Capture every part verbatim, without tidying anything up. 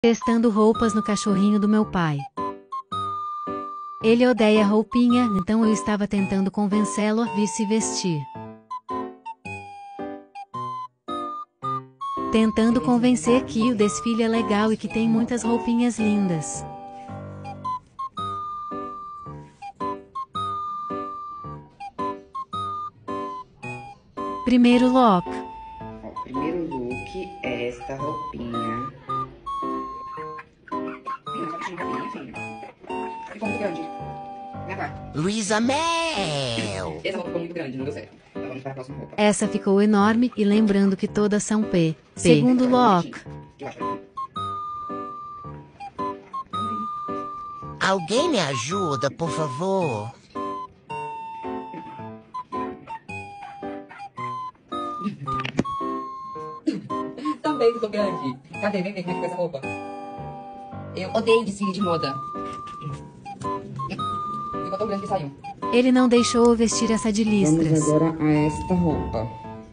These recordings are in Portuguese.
Testando roupas no cachorrinho do meu pai. Ele odeia roupinha, então eu estava tentando convencê-lo a vir se vestir. Tentando convencer que o desfile é legal e que tem muitas roupinhas lindas. Primeiro look. O primeiro look é esta roupinha. Ficou muito grande. Luísa Mel! Essa roupa ficou muito grande, não deu certo. Então vamos para a próxima roupa. Essa ficou enorme e lembrando que todas são P. P. Segundo look. Alguém me ajuda, por favor? Também ficou grande. Cadê? Vem ver como é que ficou essa roupa. Eu odeio desfile de moda. Ficou tão grande que saiu. Ele não deixou eu vestir essa de listras. Vamos agora a esta roupa.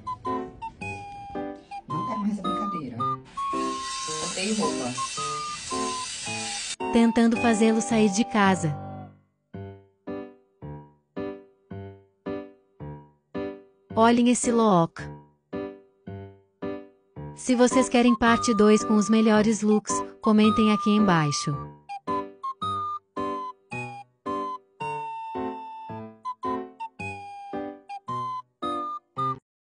Não quero mais essa brincadeira. Odeio roupa. Tentando fazê-lo sair de casa. Olhem esse look. Se vocês querem parte dois com os melhores looks, comentem aqui embaixo.